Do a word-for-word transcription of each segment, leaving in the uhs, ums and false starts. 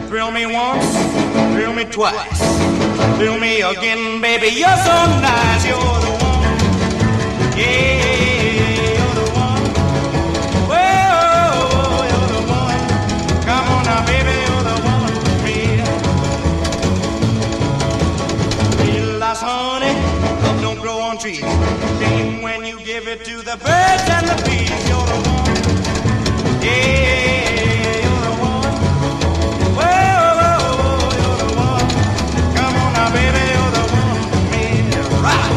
Thrill me once, thrill me twice, thrill me again, baby. You're so nice, you're the one. Yeah, you're the one. Whoa, you're the one. Come on now, baby, you're the one for me. Realize, honey, love don't grow on trees. Even when you give it to the birds and the bees, you're the one. Yeah, you're the one. Whoa, you're the one. Come on now, baby, you're the one for me. Right.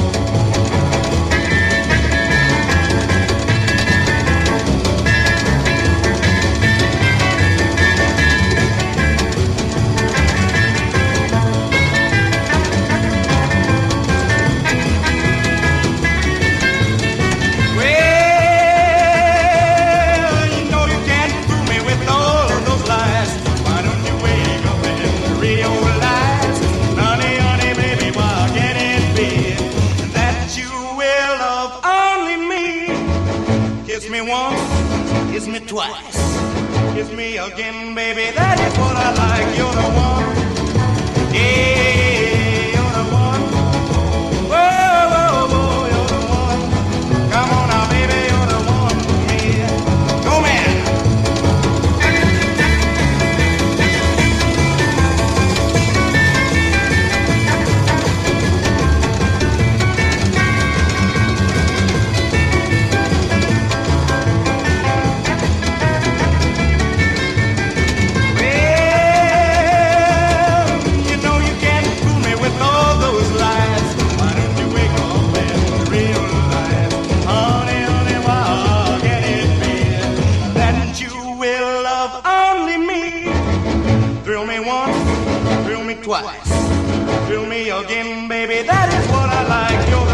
Kiss me once, kiss me twice, kiss me again, baby, that is what I like. You're the one, yeah, you're the one. Whoa, whoa, whoa, you're the one. Come on now, baby, you're the one for me. Go, man. Thrill me once, thrill me twice, thrill me again, baby, that is what I like. You're